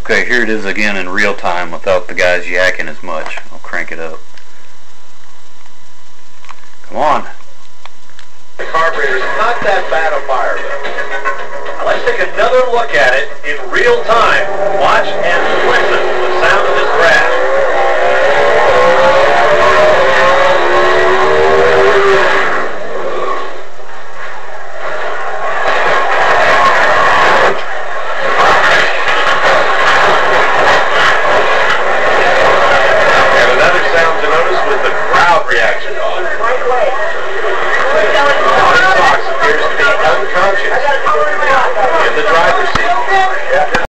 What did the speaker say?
Okay, here it is again in real time without the guys yakking as much. I'll crank it up. Come on. The carburetor's not that bad a fire though. Now let's take another look at it in real time. Watch and listen to the sound of this grass.